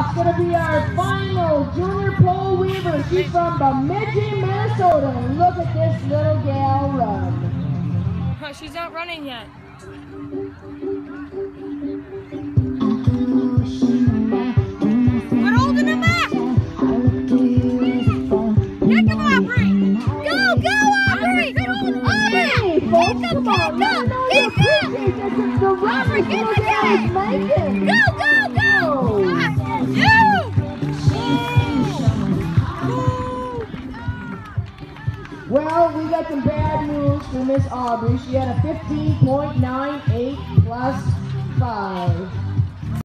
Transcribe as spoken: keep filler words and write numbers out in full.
off's gonna be our final junior pole weaver. She's from Bemidji, Minnesota. And look at this little gal run. Oh, she's not running yet. We're holding him back. Kick him, Aubrey. Go, go, Aubrey. Aubrey, folks, kick him, come on, let her know you appreciate this. It's the run Aubrey, this get little the gal is making. Go, go, go. You. Well, we got some bad news for Miss Aubrey. She had a fifteen point nine eight plus five.